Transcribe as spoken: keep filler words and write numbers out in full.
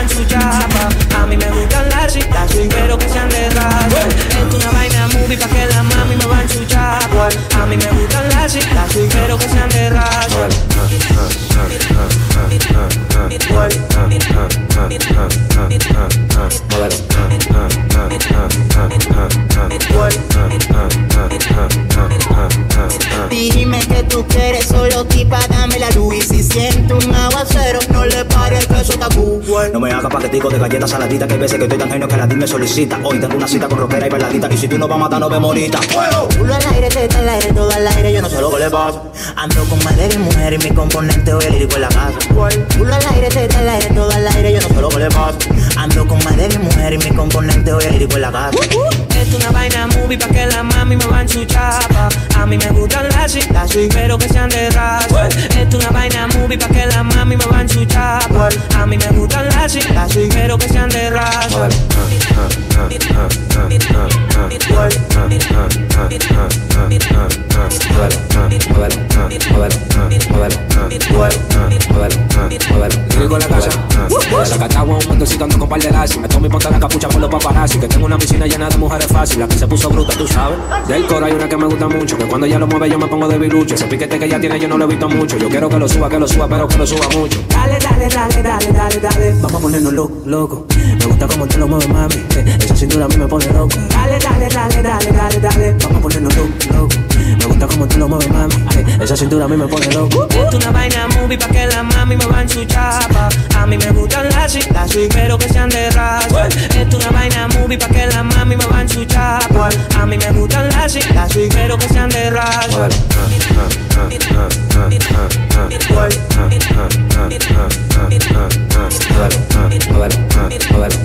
muevan su chapa. A mí me gustan las las pero que sean de raza. Esto es una vaina movie pa' que la mami me van su chapa. A mí me gustan las las pero que sean de raza. Dime que tú quieres solo tipa, dame la luz. Y si siento un aguacero, no le pares que eso está cool. No me hagas paquetico de galletas saladitas, que hay veces que estoy tan genio que la D me solicita. Hoy tengo una cita con rockera y bailadita, y si tú no vas a matar, no me morita. Culo al aire, teta al aire, todo al aire, yo no sé lo que le pasa. Ando con madre y mujer y mi componente hoy el lírico en la casa. Culo al aire, teta al aire, todo al aire, yo no sé lo que le pasa. Ando con madre y mujer y mi componente hoy el lírico en la casa. Esto es una vaina movie pa' que la mami me van su chapa. A mí me gustan las las pero que sean de raza. Esto es una vaina movie pa' que la mami me van su chapa. A mí me gustan las las pero que sean de raza. Digo la casa, sacatagua un montecito ando con par de lazi. Me tomo mi ponta la capucha por los paparazzi. Que tengo una piscina llena de mujeres fácil. La que se puso bruta, tú sabes. Del coro hay una que me gusta mucho, que cuando ella lo mueve yo me pongo de bilucho. Ese piquete que ella tiene yo no lo he visto mucho. Yo quiero que lo suba, que lo suba, pero que lo suba mucho. Dale, dale, dale, dale, dale, dale. Vamos a ponernos loco, loco. Me gusta como tú lo mueves, mami. Eh, esa cintura a mí me pone loco. Dale, dale, dale, dale, dale, dale. Vamos a ponernos loco, loco. Me gusta como tú lo mueves, mami. Eh, esa cintura a mí me pone loco. Esto es una vaina movie pa' que la mami me van su chapa. A mí me gustan las las pero que sean de raza. Esto es una vaina movie pa' que la mami me van su chapa. A mí me gustan las las pero que sean de raza. Modelo, modelo, modelo.